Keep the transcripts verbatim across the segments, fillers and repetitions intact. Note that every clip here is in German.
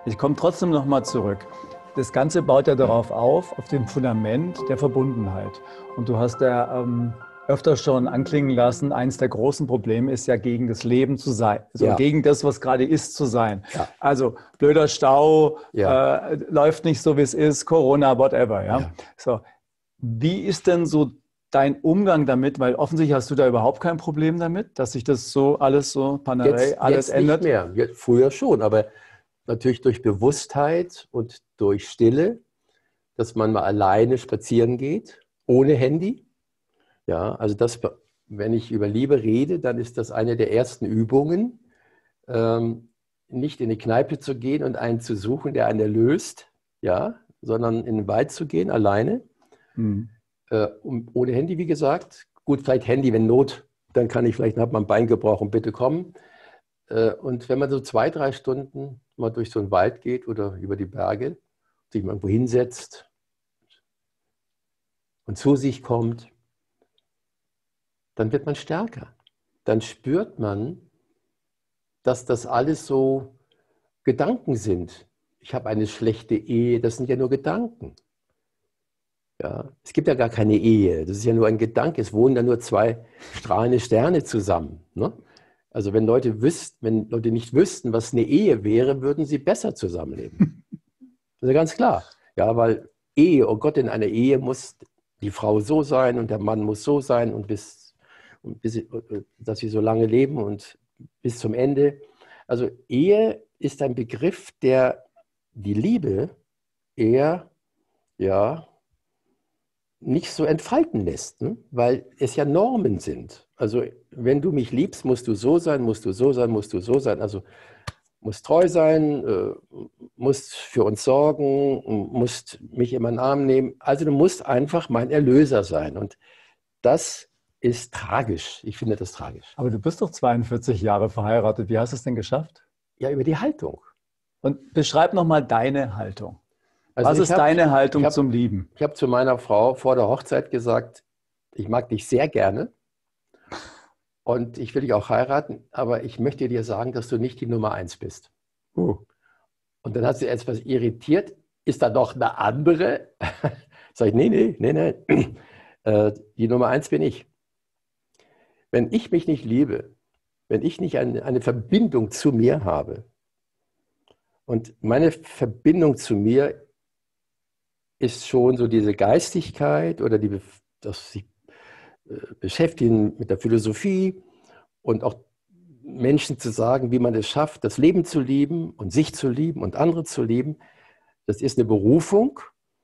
Ich komme trotzdem nochmal zurück. Das Ganze baut ja darauf auf, auf dem Fundament der Verbundenheit. Und du hast ja ähm, öfter schon anklingen lassen, eines der großen Probleme ist ja, gegen das Leben zu sein. Also Ja, gegen das, was gerade ist, zu sein. ja, Also blöder Stau, ja, äh, läuft nicht so, wie es ist, Corona, whatever. Ja? ja. So. Wie ist denn so dein Umgang damit? Weil offensichtlich hast du da überhaupt kein Problem damit, dass sich das so alles so, Panerei, Jetzt, alles jetzt nicht ändert. mehr. Jetzt, früher schon, aber natürlich durch Bewusstheit und durch Stille, dass man mal alleine spazieren geht, ohne Handy. Ja, also das, wenn ich über Liebe rede, dann ist das eine der ersten Übungen, ähm, nicht in die Kneipe zu gehen und einen zu suchen, der einen erlöst, ja, sondern in den Wald zu gehen, alleine, Hm. äh, um, ohne Handy, wie gesagt. Gut, vielleicht Handy, wenn Not, dann kann ich vielleicht, dann hat man ein Bein gebrochen, bitte kommen. Äh, und wenn man so zwei, drei Stunden mal durch so einen Wald geht oder über die Berge, sich mal irgendwo hinsetzt und zu sich kommt, dann wird man stärker. Dann spürt man, dass das alles so Gedanken sind. Ich habe eine schlechte Ehe, das sind ja nur Gedanken. Ja, es gibt ja gar keine Ehe, das ist ja nur ein Gedanke. Es wohnen ja nur zwei strahlende Sterne zusammen. Ne? Also wenn Leute wüssten, wenn Leute nicht wüssten, was eine Ehe wäre, würden sie besser zusammenleben. Das ist ja ganz klar. Ja, weil Ehe, oh Gott, in einer Ehe muss die Frau so sein und der Mann muss so sein und bis, und bis dass sie so lange leben und bis zum Ende. Also Ehe ist ein Begriff, der die Liebe eher, ja, nicht so entfalten lässt, ne? Weil es ja Normen sind. Also wenn du mich liebst, musst du so sein, musst du so sein, musst du so sein. Also musst treu sein, äh, musst für uns sorgen, musst mich immer in den Arm nehmen. Also du musst einfach mein Erlöser sein. Und das ist tragisch. Ich finde das tragisch. Aber du bist doch zweiundvierzig Jahre verheiratet. Wie hast du es denn geschafft? Ja, über die Haltung. Und beschreib nochmal deine Haltung. Also Was ich ist habe deine ich Haltung hab, zum Lieben? ich hab zu meiner Frau vor der Hochzeit gesagt, ich mag dich sehr gerne und ich will dich auch heiraten, aber ich möchte dir sagen, dass du nicht die Nummer eins bist. Uh, Und dann hat sie etwas irritiert, ist da noch eine andere? Sag ich, nee, nee, nee, nee. Äh, die Nummer eins bin ich. Wenn ich mich nicht liebe, wenn ich nicht eine, eine Verbindung zu mir habe, und meine Verbindung zu mir ist schon so diese Geistigkeit oder die, das sich äh, beschäftigen mit der Philosophie und auch Menschen zu sagen, wie man es schafft, das Leben zu lieben und sich zu lieben und andere zu lieben, das ist eine Berufung.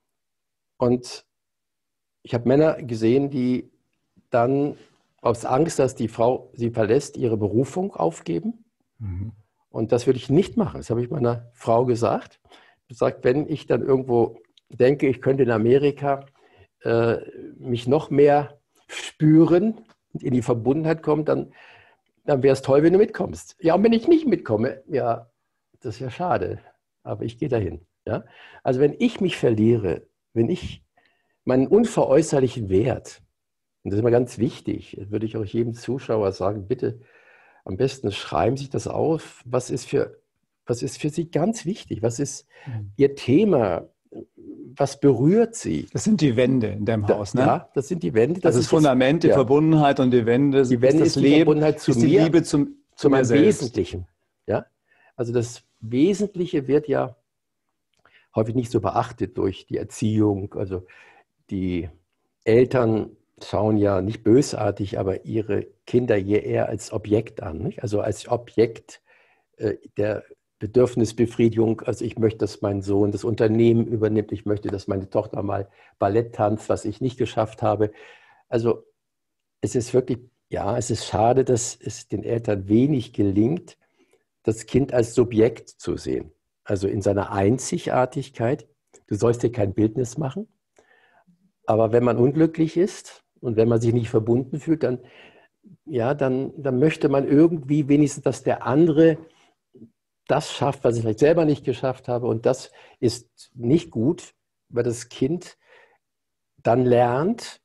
Und ich habe Männer gesehen, die dann aus Angst, dass die Frau sie verlässt, ihre Berufung aufgeben. mhm. Und das würde ich nicht machen. Das habe ich meiner Frau gesagt. Ich habe gesagt, wenn ich dann irgendwo denke, ich könnte in Amerika äh, mich noch mehr spüren und in die Verbundenheit kommen, dann, dann wäre es toll, wenn du mitkommst. Ja, und wenn ich nicht mitkomme, ja, das ist ja schade. Aber ich gehe dahin. Ja? Also wenn ich mich verliere, wenn ich meinen unveräußerlichen Wert, und das ist immer ganz wichtig, würde ich auch jedem Zuschauer sagen, bitte am besten schreiben Sie sich das auf. Was ist für, was ist für Sie ganz wichtig? Was ist Mhm. Ihr Thema? Was berührt Sie? Das sind die Wände in deinem Da, Haus, ne? ja, das sind die Wände. Also Das das ist jetzt, Fundament, die ja, Verbundenheit und die Wände die ist Wände das ist die Leben, Verbundenheit zu ist die mir, Liebe zum, zu zu mir meinem selbst. Wesentlichen. Ja? Also das Wesentliche wird ja häufig nicht so beachtet durch die Erziehung. Also die Eltern schauen ja nicht bösartig, aber ihre Kinder je eher als Objekt an. Nicht? Also als Objekt äh, der Bedürfnisbefriedigung. Also ich möchte, dass mein Sohn das Unternehmen übernimmt. Ich möchte, dass meine Tochter mal Ballett tanzt, was ich nicht geschafft habe. Also es ist wirklich, ja, es ist schade, dass es den Eltern wenig gelingt, das Kind als Subjekt zu sehen. Also in seiner Einzigartigkeit. Du sollst dir kein Bildnis machen. Aber wenn man unglücklich ist und wenn man sich nicht verbunden fühlt, dann, ja, dann, dann möchte man irgendwie wenigstens, dass der andere das schafft, was ich vielleicht selber nicht geschafft habe. Und das ist nicht gut, weil das Kind dann lernt,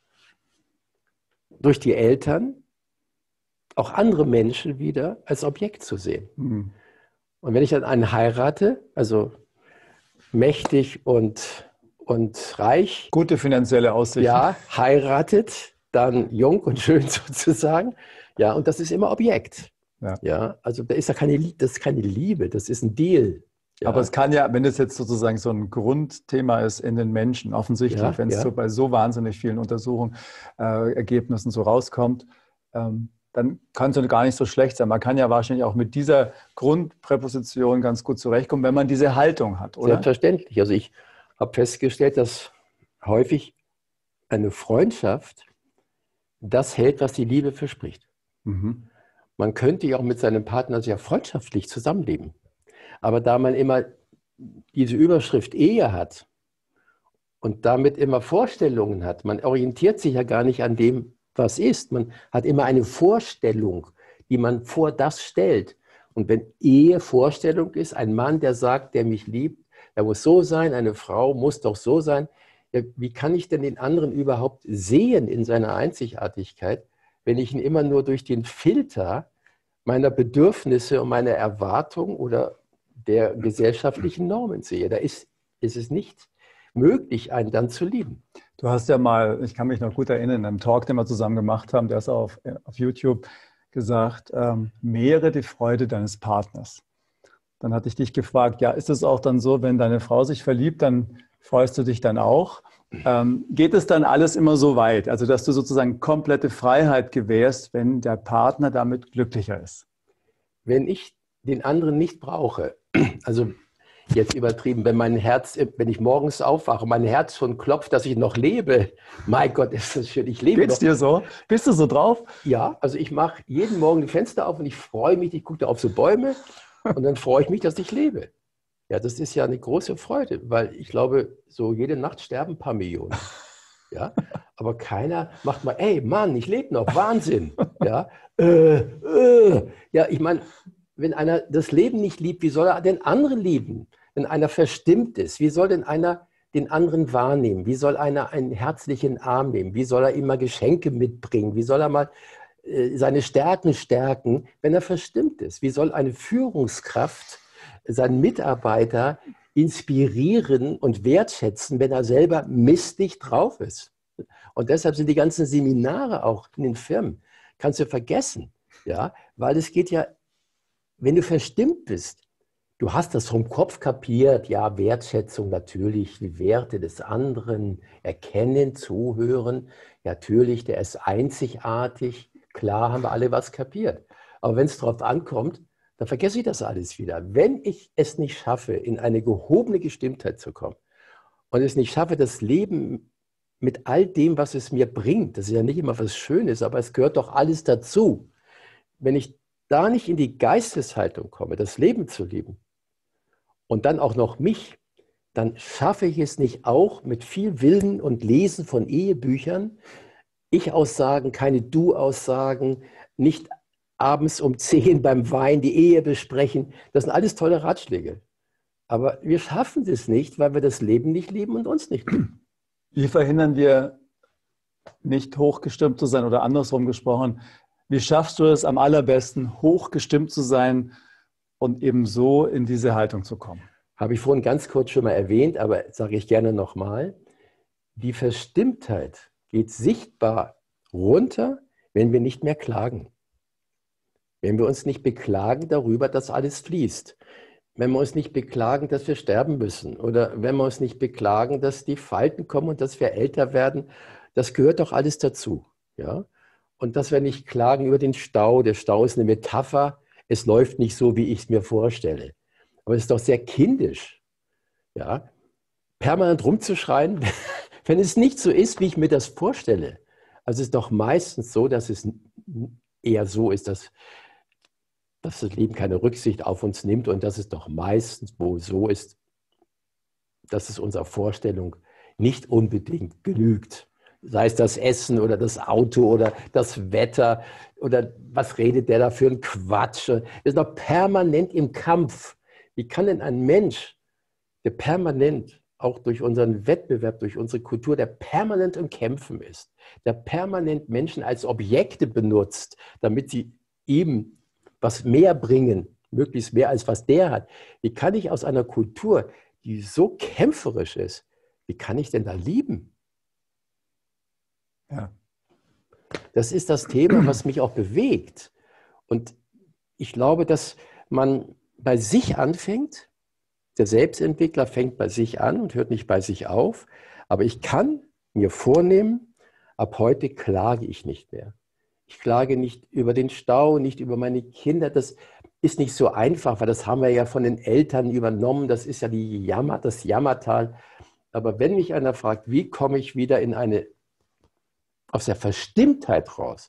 durch die Eltern auch andere Menschen wieder als Objekt zu sehen. Mhm. Und wenn ich dann einen heirate, also mächtig und, und reich, gute finanzielle Aussichten. Ja, heiratet, dann jung und schön sozusagen. Ja, und das ist immer Objekt. Ja. Ja, also da ist ja keine, das ist keine Liebe, das ist ein Deal. Ja. Aber es kann ja, wenn das jetzt sozusagen so ein Grundthema ist in den Menschen, offensichtlich, Ja, wenn es ja. so bei so wahnsinnig vielen Untersuchungen, äh, Ergebnissen so rauskommt, ähm, dann kann es ja gar nicht so schlecht sein. Man kann ja wahrscheinlich auch mit dieser Grundpräposition ganz gut zurechtkommen, wenn man diese Haltung hat, oder? Selbstverständlich. Also ich habe festgestellt, dass häufig eine Freundschaft das hält, was die Liebe verspricht. Mhm. Man könnte ja auch mit seinem Partner sehr freundschaftlich zusammenleben. Aber da man immer diese Überschrift Ehe hat und damit immer Vorstellungen hat, man orientiert sich ja gar nicht an dem, was ist. Man hat immer eine Vorstellung, die man vor das stellt. Und wenn Ehe Vorstellung ist, ein Mann, der sagt, der mich liebt, der muss so sein, eine Frau muss doch so sein, ja, wie kann ich denn den anderen überhaupt sehen in seiner Einzigartigkeit, wenn ich ihn immer nur durch den Filter meiner Bedürfnisse und meiner Erwartung oder der gesellschaftlichen Normen sehe? Da ist, ist es nicht möglich, einen dann zu lieben. Du hast ja mal, ich kann mich noch gut erinnern, in einem Talk, den wir zusammen gemacht haben, der ist auf, auf YouTube, gesagt, ähm, mehre die Freude deines Partners. Dann hatte ich dich gefragt, ja, ist es auch dann so, wenn deine Frau sich verliebt, dann freust du dich dann auch? Ähm, geht es dann alles immer so weit, also dass du sozusagen komplette Freiheit gewährst, wenn der Partner damit glücklicher ist? Wenn ich den anderen nicht brauche, also jetzt übertrieben, wenn mein Herz, wenn ich morgens aufwache, mein Herz schon klopft, dass ich noch lebe. Mein Gott, ist das schön, ich lebe Geht's noch. dir so? Bist du so drauf? Ja, also ich mache jeden Morgen die Fenster auf und ich freue mich, ich gucke da auf so Bäume und dann freue ich mich, dass ich lebe. Ja, das ist ja eine große Freude, weil ich glaube, so jede Nacht sterben ein paar Millionen. Ja, aber keiner macht mal, ey Mann, ich lebe noch, Wahnsinn. Ja, äh, äh. Ja, ich meine, wenn einer das Leben nicht liebt, wie soll er den anderen lieben? Wenn einer verstimmt ist, wie soll denn einer den anderen wahrnehmen? Wie soll einer einen herzlichen Arm nehmen? Wie soll er ihm mal Geschenke mitbringen? Wie soll er mal äh, seine Stärken stärken, wenn er verstimmt ist? Wie soll eine Führungskraft seinen Mitarbeiter inspirieren und wertschätzen, wenn er selber mistig drauf ist? Und deshalb sind die ganzen Seminare auch in den Firmen, kannst du vergessen, ja, weil es geht ja, wenn du verstimmt bist, du hast das vom Kopf kapiert, ja, Wertschätzung natürlich, die Werte des anderen, erkennen, zuhören, natürlich, der ist einzigartig, klar haben wir alle was kapiert. Aber wenn es darauf ankommt, dann vergesse ich das alles wieder. Wenn ich es nicht schaffe, in eine gehobene Gestimmtheit zu kommen und es nicht schaffe, das Leben mit all dem, was es mir bringt, das ist ja nicht immer was Schönes, aber es gehört doch alles dazu. Wenn ich da nicht in die Geisteshaltung komme, das Leben zu lieben und dann auch noch mich, dann schaffe ich es nicht auch mit viel Willen und Lesen von Ehebüchern, Ich-Aussagen, keine Du-Aussagen, nicht abends um zehn beim Wein die Ehe besprechen. Das sind alles tolle Ratschläge. Aber wir schaffen das nicht, weil wir das Leben nicht lieben und uns nicht lieben. Wie verhindern wir, nicht hochgestimmt zu sein oder andersrum gesprochen, wie schaffst du es am allerbesten, hochgestimmt zu sein und eben so in diese Haltung zu kommen? Habe ich vorhin ganz kurz schon mal erwähnt, aber sage ich gerne nochmal. Die Verstimmtheit geht sichtbar runter, wenn wir nicht mehr klagen. Wenn wir uns nicht beklagen darüber, dass alles fließt. Wenn wir uns nicht beklagen, dass wir sterben müssen. Oder wenn wir uns nicht beklagen, dass die Falten kommen und dass wir älter werden. Das gehört doch alles dazu. Ja? Und dass wir nicht klagen über den Stau. Der Stau ist eine Metapher. Es läuft nicht so, wie ich es mir vorstelle. Aber es ist doch sehr kindisch, ja? Permanent rumzuschreien, wenn es nicht so ist, wie ich mir das vorstelle. Also es ist doch meistens so, dass es eher so ist, dass, dass das Leben keine Rücksicht auf uns nimmt und dass es doch meistens wohl so ist, dass es unserer Vorstellung nicht unbedingt genügt. Sei es das Essen oder das Auto oder das Wetter oder was redet der da für ein Quatsch. Wir sind doch permanent im Kampf. Wie kann denn ein Mensch, der permanent, auch durch unseren Wettbewerb, durch unsere Kultur, der permanent im Kämpfen ist, der permanent Menschen als Objekte benutzt, damit sie ihm was mehr bringen, möglichst mehr als was der hat. Wie kann ich aus einer Kultur, die so kämpferisch ist, wie kann ich denn da lieben? Ja. Das ist das Thema, was mich auch bewegt. Und ich glaube, dass man bei sich anfängt. Der Selbstentwickler fängt bei sich an und hört nicht bei sich auf. Aber ich kann mir vornehmen, ab heute klage ich nicht mehr. Ich klage nicht über den Stau, nicht über meine Kinder. Das ist nicht so einfach, weil das haben wir ja von den Eltern übernommen. Das ist ja die Jammer, das Jammertal. Aber wenn mich einer fragt, wie komme ich wieder in eine, aus der Verstimmtheit raus,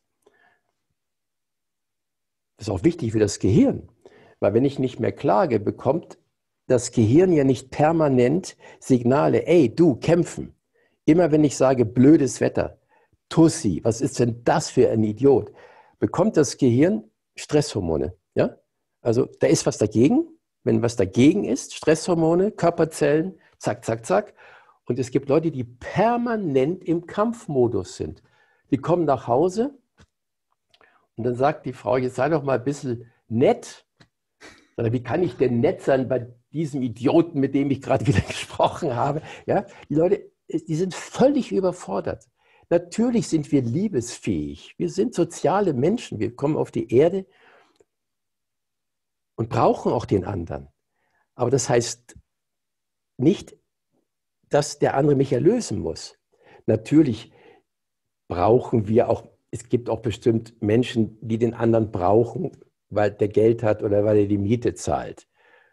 das ist auch wichtig für das Gehirn. Weil wenn ich nicht mehr klage, bekommt das Gehirn ja nicht permanent Signale, ey, du, kämpfen. Immer wenn ich sage, blödes Wetter, Tussi, was ist denn das für ein Idiot, bekommt das Gehirn Stresshormone. Ja? Also da ist was dagegen. Wenn was dagegen ist, Stresshormone, Körperzellen, zack, zack, zack. Und es gibt Leute, die permanent im Kampfmodus sind. Die kommen nach Hause und dann sagt die Frau, jetzt sei doch mal ein bisschen nett. Wie kann ich denn nett sein bei diesem Idioten, mit dem ich gerade wieder gesprochen habe? Ja? Die Leute, die sind völlig überfordert. Natürlich sind wir liebesfähig. Wir sind soziale Menschen. Wir kommen auf die Erde und brauchen auch den anderen. Aber das heißt nicht, dass der andere mich erlösen muss. Natürlich brauchen wir auch, es gibt auch bestimmt Menschen, die den anderen brauchen, weil der Geld hat oder weil er die Miete zahlt.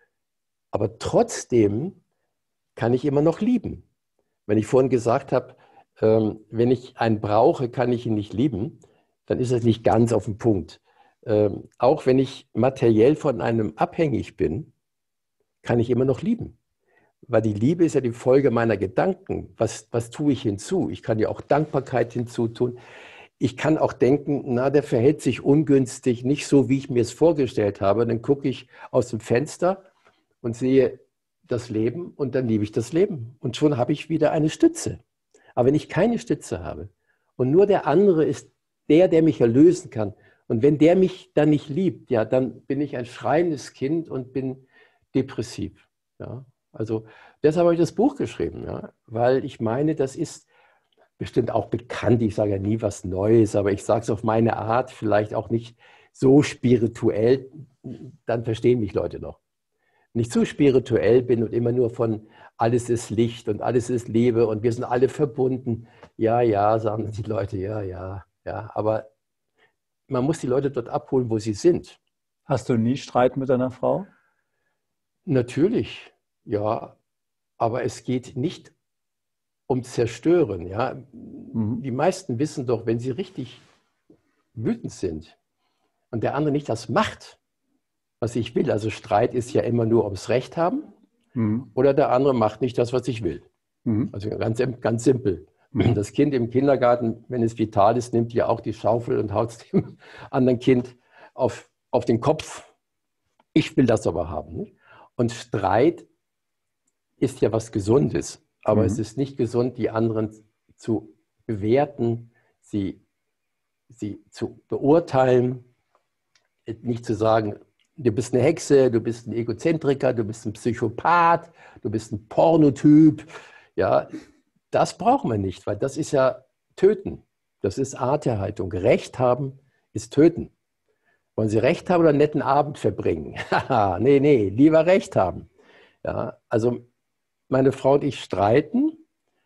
Aber trotzdem kann ich immer noch lieben. Wenn ich vorhin gesagt habe, ähm, wenn ich einen brauche, kann ich ihn nicht lieben, dann ist das nicht ganz auf den Punkt. Ähm, auch wenn ich materiell von einem abhängig bin, kann ich immer noch lieben. Weil die Liebe ist ja die Folge meiner Gedanken. Was, was tue ich hinzu? Ich kann ja auch Dankbarkeit hinzutun. Ich kann auch denken, na, der verhält sich ungünstig, nicht so, wie ich mir es vorgestellt habe. Dann gucke ich aus dem Fenster und sehe das Leben und dann liebe ich das Leben. Und schon habe ich wieder eine Stütze. Aber wenn ich keine Stütze habe und nur der andere ist der, der mich erlösen kann, und wenn der mich dann nicht liebt, ja, dann bin ich ein schreiendes Kind und bin depressiv. Ja. Also deshalb habe ich das Buch geschrieben, ja, weil ich meine, das ist bestimmt auch bekannt. Ich sage ja nie was Neues, aber ich sage es auf meine Art, vielleicht auch nicht so spirituell, dann verstehen mich Leute noch. Wenn ich zu spirituell bin und immer nur von alles ist Licht und alles ist Liebe und wir sind alle verbunden, ja, ja, sagen die Leute, ja, ja, ja, aber man muss die Leute dort abholen, wo sie sind. Hast du nie Streit mit deiner Frau? Natürlich, ja, aber es geht nicht um Zerstören. Ja. Mhm. Die meisten wissen doch, wenn sie richtig wütend sind und der andere nicht das macht, was ich will, also Streit ist ja immer nur ums Recht haben, mhm. oder der andere macht nicht das, was ich will. Mhm. Also ganz, ganz simpel. Mhm. Das Kind im Kindergarten, wenn es vital ist, nimmt ja auch die Schaufel und haut es dem anderen Kind auf, auf den Kopf. Ich will das aber haben. Nicht? Und Streit ist ja was Gesundes. Aber mhm. es ist nicht gesund, die anderen zu bewerten, sie, sie zu beurteilen, nicht zu sagen, du bist eine Hexe, du bist ein Egozentriker, du bist ein Psychopath, du bist ein Pornotyp. Ja, das brauchen wir nicht, weil das ist ja Töten. Das ist Arterhaltung. Recht haben ist Töten. Wollen Sie Recht haben oder einen netten Abend verbringen? nee, nee, lieber Recht haben. Ja, also meine Frau und ich streiten,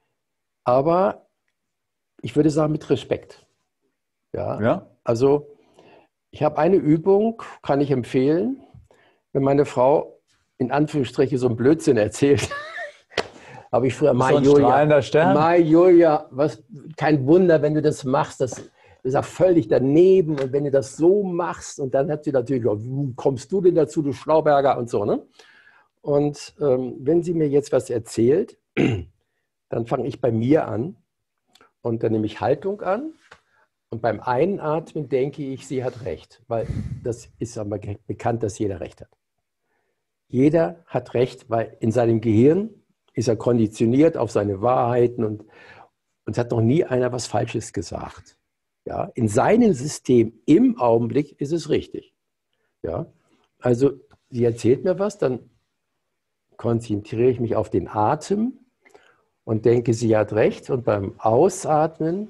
aber ich würde sagen mit Respekt. Ja, ja? Also ich habe eine Übung, kann ich empfehlen, wenn meine Frau in Anführungsstrichen so einen Blödsinn erzählt. Habe ich früher, Mai so ein Julia, strahlender Stern. Mai Julia, was, kein Wunder, wenn du das machst, das ist ja völlig daneben und wenn du das so machst und dann hat sie natürlich, wie kommst du denn dazu, du Schlauberger und so, ne? Und ähm, wenn sie mir jetzt was erzählt, dann fange ich bei mir an und dann nehme ich Haltung an und beim Einatmen denke ich, sie hat recht, weil das ist aber bekannt, dass jeder recht hat. Jeder hat recht, weil in seinem Gehirn ist er konditioniert auf seine Wahrheiten und uns hat noch nie einer was Falsches gesagt. Ja, in seinem System im Augenblick ist es richtig. Ja, also sie erzählt mir was, dann konzentriere ich mich auf den Atem und denke, sie hat recht. Und beim Ausatmen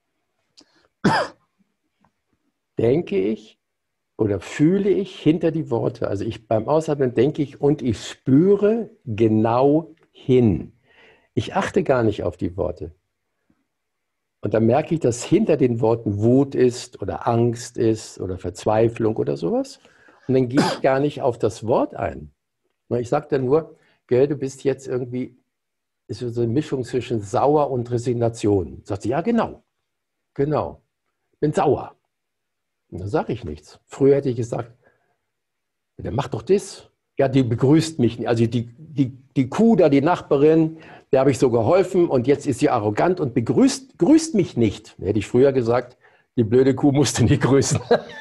denke ich oder fühle ich hinter die Worte. Also ich, beim Ausatmen denke ich und ich spüre genau hin. Ich achte gar nicht auf die Worte. Und dann merke ich, dass hinter den Worten Wut ist oder Angst ist oder Verzweiflung oder sowas. Und dann gehe ich gar nicht auf das Wort ein. Ich sage dann nur, gell, du bist jetzt irgendwie, ist so eine Mischung zwischen sauer und Resignation. Sagt sie, ja genau, genau, bin sauer. Und dann sage ich nichts. Früher hätte ich gesagt, der macht doch das. Ja, die begrüßt mich nicht. Also die, die, die Kuh da, die Nachbarin, der habe ich so geholfen und jetzt ist sie arrogant und begrüßt grüßt mich nicht. Da hätte ich früher gesagt, die blöde Kuh musste nicht grüßen.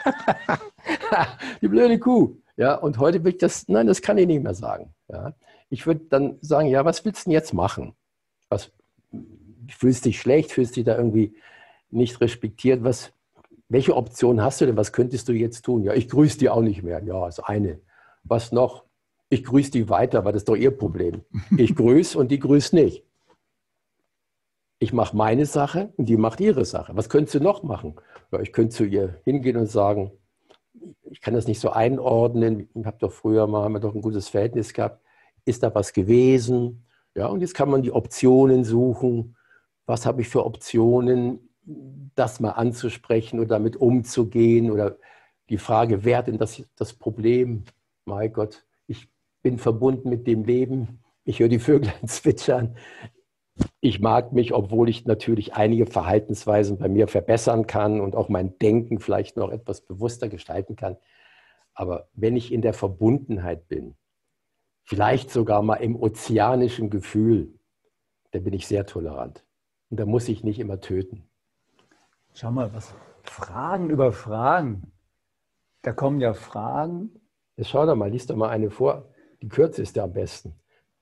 Die blöde Kuh. Ja, und heute würde ich das, nein, das kann ich nicht mehr sagen. Ja, ich würde dann sagen, ja, was willst du denn jetzt machen? Was, fühlst du dich schlecht, fühlst du dich da irgendwie nicht respektiert? Was, welche Option hast du denn? Was könntest du jetzt tun? Ja, ich grüße die auch nicht mehr. Ja, ist eine. Was noch? Ich grüße die weiter, weil das ist doch ihr Problem. Ich grüße und die grüßt nicht. Ich mache meine Sache und die macht ihre Sache. Was könntest du noch machen? Ja, ich könnte zu ihr hingehen und sagen, ich kann das nicht so einordnen. Ich habe doch früher mal, haben wir doch ein gutes Verhältnis gehabt. Ist da was gewesen? Ja, und jetzt kann man die Optionen suchen. Was habe ich für Optionen, das mal anzusprechen oder damit umzugehen? Oder die Frage, wer hat denn das, das Problem? Mein Gott, ich bin verbunden mit dem Leben. Ich höre die Vöglein zwitschern. Ich mag mich, obwohl ich natürlich einige Verhaltensweisen bei mir verbessern kann und auch mein Denken vielleicht noch etwas bewusster gestalten kann. Aber wenn ich in der Verbundenheit bin, vielleicht sogar mal im ozeanischen Gefühl, dann bin ich sehr tolerant. Und da muss ich nicht immer töten. Schau mal, was Fragen über Fragen. Da kommen ja Fragen. Jetzt schau doch mal, lies doch mal eine vor. Die kürzeste am besten.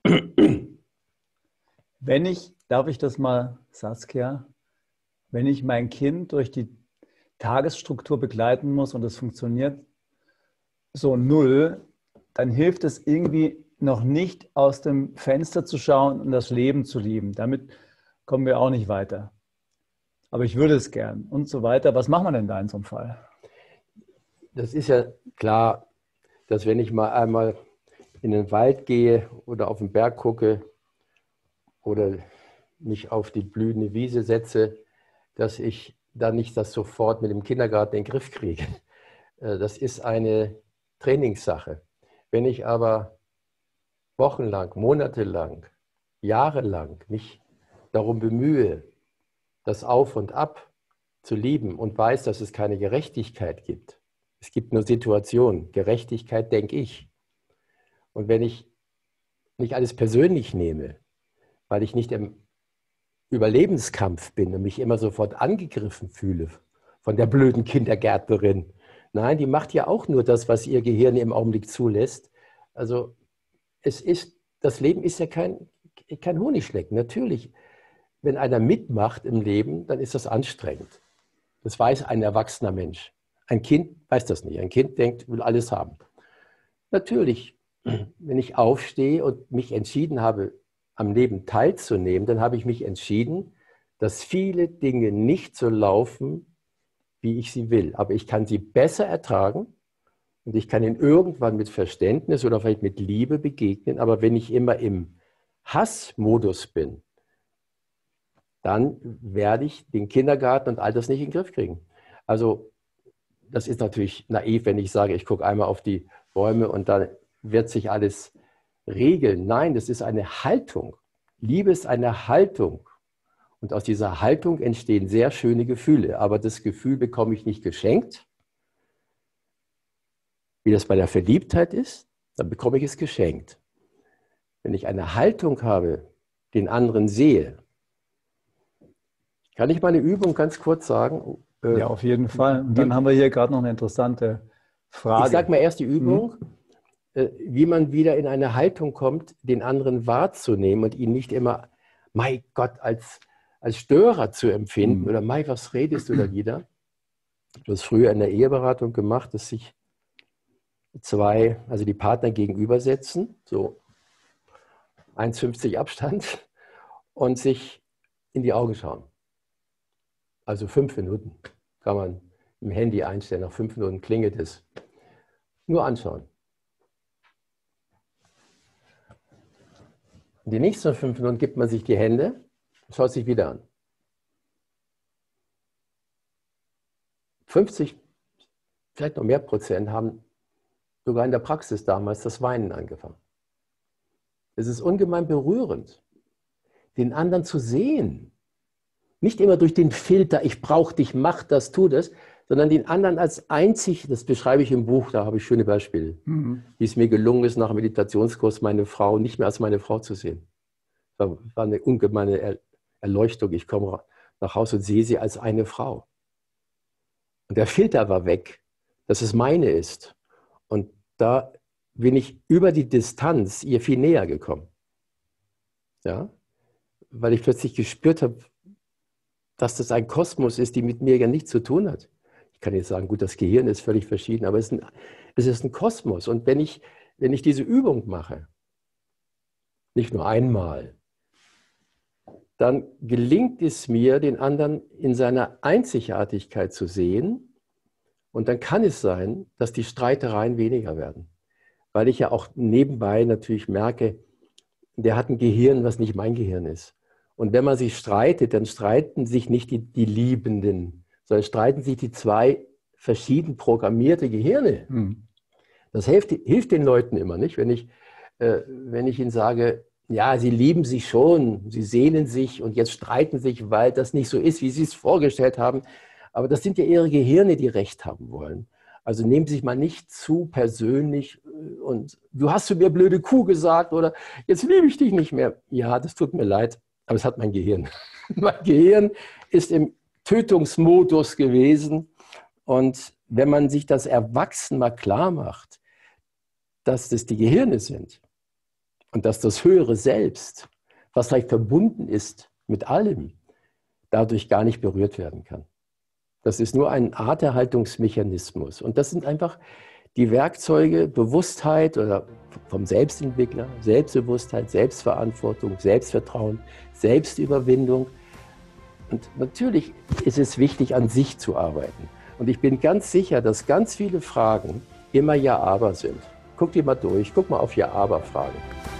Wenn ich, darf ich das mal, Saskia, wenn ich mein Kind durch die Tagesstruktur begleiten muss und es funktioniert so null, dann hilft es irgendwie noch nicht aus dem Fenster zu schauen und das Leben zu lieben. Damit kommen wir auch nicht weiter. Aber ich würde es gern und so weiter. Was macht man denn da in so einem Fall? Das ist ja klar, dass wenn ich mal einmal in den Wald gehe oder auf den Berg gucke oder mich auf die blühende Wiese setze, dass ich dann nicht das sofort mit dem Kindergarten in den Griff kriege. Das ist eine Trainingssache. Wenn ich aber wochenlang, monatelang, jahrelang mich darum bemühe, das Auf und Ab zu lieben und weiß, dass es keine Gerechtigkeit gibt. Es gibt nur Situationen. Gerechtigkeit denke ich. Und wenn ich nicht alles persönlich nehme, weil ich nicht im Überlebenskampf bin und mich immer sofort angegriffen fühle von der blöden Kindergärtnerin. Nein, die macht ja auch nur das, was ihr Gehirn im Augenblick zulässt. Also es ist, das Leben ist ja kein, kein Honigschlecken. Natürlich, wenn einer mitmacht im Leben, dann ist das anstrengend. Das weiß ein erwachsener Mensch. Ein Kind weiß das nicht. Ein Kind denkt, will alles haben. Natürlich, wenn ich aufstehe und mich entschieden habe, am Leben teilzunehmen, dann habe ich mich entschieden, dass viele Dinge nicht so laufen, wie ich sie will. Aber ich kann sie besser ertragen und ich kann ihnen irgendwann mit Verständnis oder vielleicht mit Liebe begegnen. Aber wenn ich immer im Hassmodus bin, dann werde ich den Kindergarten und all das nicht in den Griff kriegen. Also das ist natürlich naiv, wenn ich sage, ich gucke einmal auf die Bäume und dann wird sich alles regeln. Nein, das ist eine Haltung. Liebe ist eine Haltung. Und aus dieser Haltung entstehen sehr schöne Gefühle. Aber das Gefühl bekomme ich nicht geschenkt. Wie das bei der Verliebtheit ist, dann bekomme ich es geschenkt. Wenn ich eine Haltung habe, den anderen sehe, kann ich mal eine Übung ganz kurz sagen? Ja, auf jeden Fall. Und dann haben wir hier gerade noch eine interessante Frage. Ich sage mal erst die Übung, mhm. wie man wieder in eine Haltung kommt, den anderen wahrzunehmen und ihn nicht immer, mein Gott, als, als Störer zu empfinden mhm. oder Mai, was redest du da wieder? Ich habe das früher in der Eheberatung gemacht, dass ich zwei, also die Partner gegenüber setzen, so eins Komma fünfzig Abstand und sich in die Augen schauen. Also fünf Minuten kann man im Handy einstellen, nach fünf Minuten klingelt es. Nur anschauen. Und die nächsten fünf Minuten gibt man sich die Hände und schaut sich wieder an. fünfzig, vielleicht noch mehr Prozent haben sogar in der Praxis damals das Weinen angefangen. Es ist ungemein berührend, den anderen zu sehen. Nicht immer durch den Filter, ich brauche dich, mach das, tu das, sondern den anderen als einzig, das beschreibe ich im Buch, da habe ich schöne Beispiele, mhm. wie es mir gelungen ist, nach dem Meditationskurs meine Frau nicht mehr als meine Frau zu sehen. Das war eine ungemeine Erleuchtung. Ich komme nach Hause und sehe sie als eine Frau. Und der Filter war weg, dass es meine ist. Und da bin ich über die Distanz ihr viel näher gekommen. Ja? Weil ich plötzlich gespürt habe, dass das ein Kosmos ist, die mit mir ja nichts zu tun hat. Ich kann jetzt sagen, gut, das Gehirn ist völlig verschieden, aber es ist ein, es ist ein Kosmos. Und wenn ich, wenn ich diese Übung mache, nicht nur einmal, dann gelingt es mir, den anderen in seiner Einzigartigkeit zu sehen. Und dann kann es sein, dass die Streitereien weniger werden. Weil ich ja auch nebenbei natürlich merke, der hat ein Gehirn, was nicht mein Gehirn ist. Und wenn man sich streitet, dann streiten sich nicht die, die Liebenden, sondern streiten sich die zwei verschieden programmierte Gehirne. Hm. Das hilft, hilft den Leuten immer nicht, wenn ich, äh, wenn ich ihnen sage, ja, sie lieben sich schon, sie sehnen sich und jetzt streiten sich, weil das nicht so ist, wie sie es vorgestellt haben. Aber das sind ja ihre Gehirne, die Recht haben wollen. Also nehmen Sie sich mal nicht zu persönlich und du hast zu mir blöde Kuh gesagt oder jetzt liebe ich dich nicht mehr. Ja, das tut mir leid, aber es hat mein Gehirn. Mein Gehirn ist im Tötungsmodus gewesen und wenn man sich das Erwachsen mal klar macht, dass das die Gehirne sind, und dass das höhere Selbst, was vielleicht verbunden ist mit allem, dadurch gar nicht berührt werden kann. Das ist nur ein Arterhaltungsmechanismus. Und das sind einfach die Werkzeuge Bewusstheit oder vom Selbstentwickler, Selbstbewusstheit, Selbstverantwortung, Selbstvertrauen, Selbstüberwindung. Und natürlich ist es wichtig, an sich zu arbeiten. Und ich bin ganz sicher, dass ganz viele Fragen immer Ja-Aber sind. Guck dir mal durch, guck mal auf Ja-Aber-Fragen.